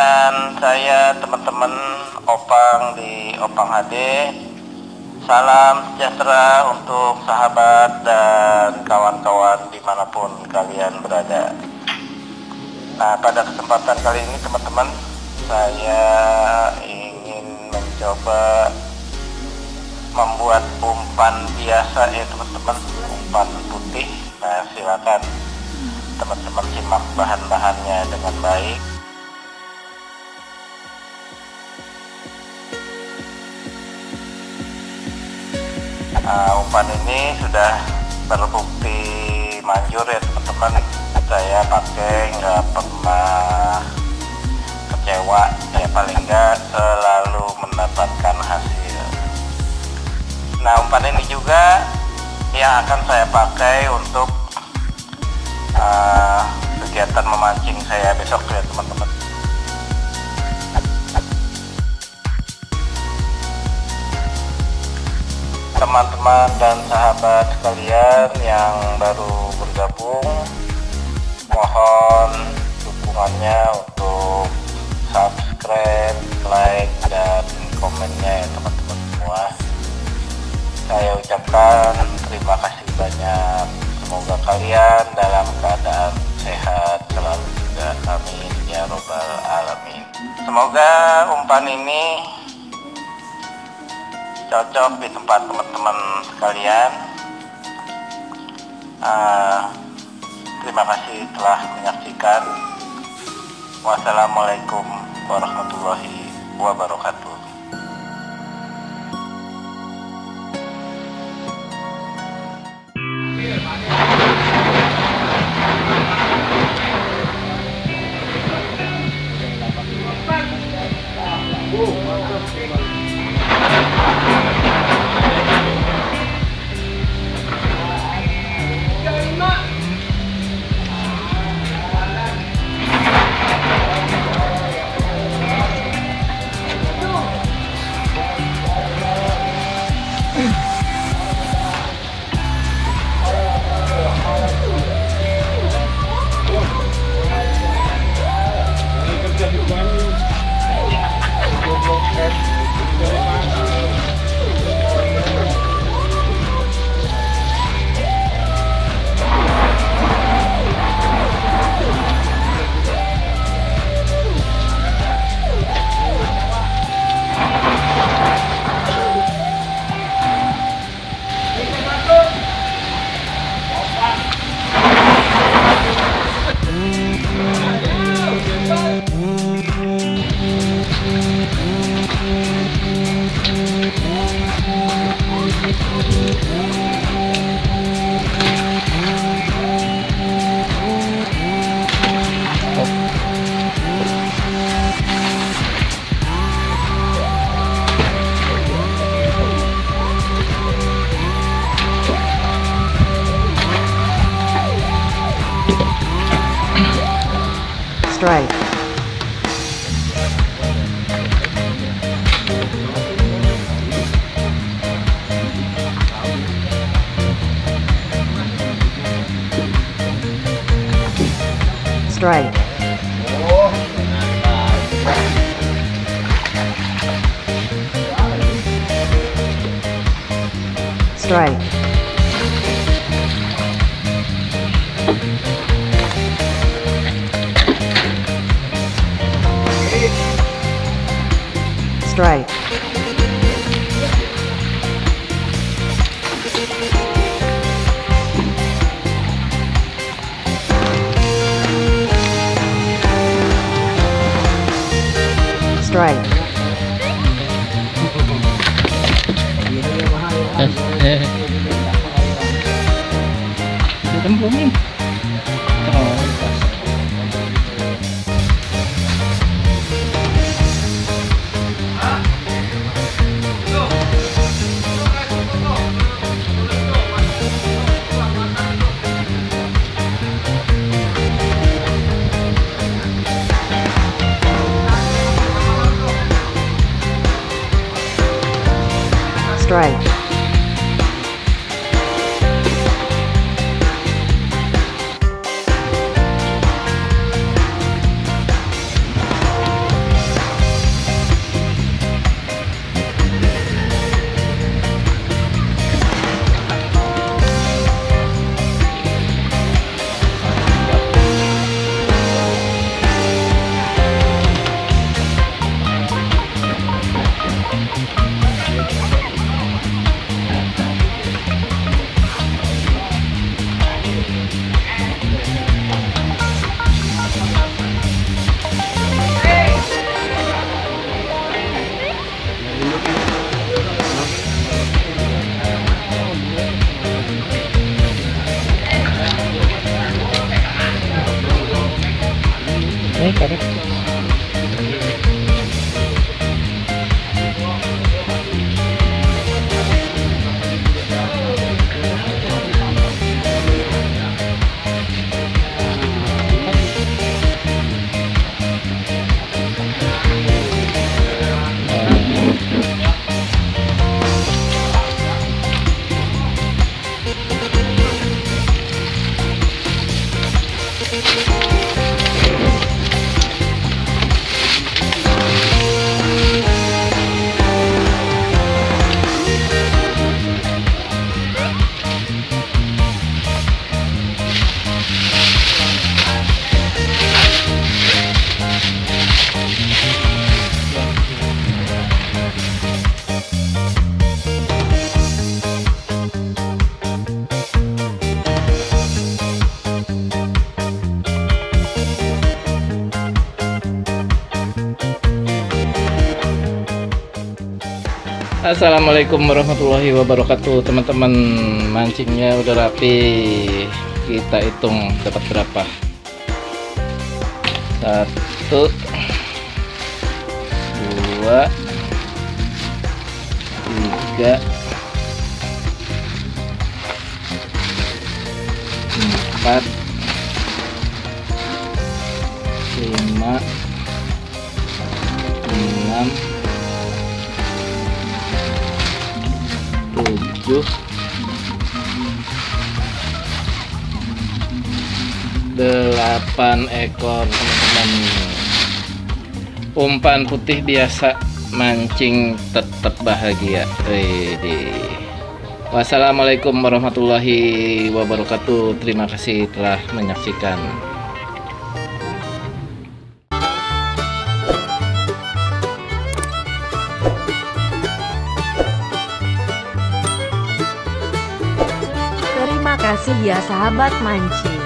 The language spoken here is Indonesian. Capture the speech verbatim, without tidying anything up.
dengan saya teman-teman Opang di Opang H D. Salam sejahtera untuk sahabat dan kawan-kawan dimanapun kalian berada. Nah, pada kesempatan kali ini teman-teman, saya ingin mencoba membuat umpan biasa ya teman-teman, umpan putih. Nah, silakan teman-teman simak bahan-bahannya dengan baik. Uh, umpan ini sudah terbukti manjur ya teman-teman. Saya pakai nggak pernah kecewa ya, paling nggak selalu mendapatkan hasil. Nah, umpan ini juga yang akan saya pakai untuk uh, kegiatan memancing saya besok ya teman-teman. Teman-teman dan sahabat sekalian yang baru bergabung, mohon dukungannya untuk subscribe, like, dan komennya ya teman-teman semua. Saya ucapkan terima kasih banyak. Semoga kalian dalam keadaan sehat selalu juga, amin ya robbal alamin. Semoga umpan ini cocok di tempat teman-teman sekalian. Uh, terima kasih telah menyaksikan. Wassalamualaikum warahmatullahi wabarakatuh. Strike. Strike. Strike. Strike. Strike. Ditembungin. Oh. Strike. Tadi. Assalamualaikum warahmatullahi wabarakatuh. Teman-teman, mancingnya udah rapi. Kita hitung dapat berapa. Satu, dua, tiga, empat, lima, enam, tujuh, delapan ekor teman-teman. Umpan putih biasa, mancing tetap bahagia. Wede. Wassalamualaikum warahmatullahi wabarakatuh. Terima kasih telah menyaksikan. Terima kasih ya sahabat mancing.